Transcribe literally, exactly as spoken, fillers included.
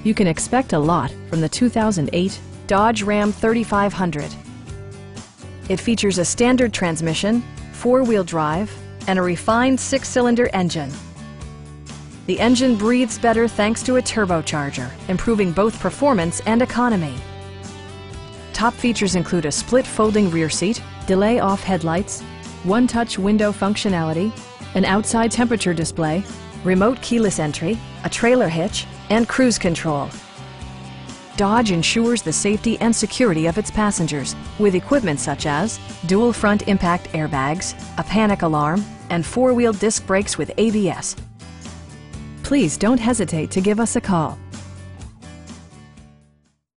You can expect a lot from the two thousand eight Dodge Ram thirty-five hundred. It features a standard transmission, four-wheel drive, and a refined six-cylinder engine. The engine breathes better thanks to a turbocharger, improving both performance and economy. Top features include a split folding rear seat, delay-off headlights, one-touch window functionality, an outside temperature display, remote keyless entry, a trailer hitch, and cruise control. Dodge ensures the safety and security of its passengers with equipment such as dual front impact airbags, a panic alarm, and four-wheel disc brakes with A B S. Please don't hesitate to give us a call.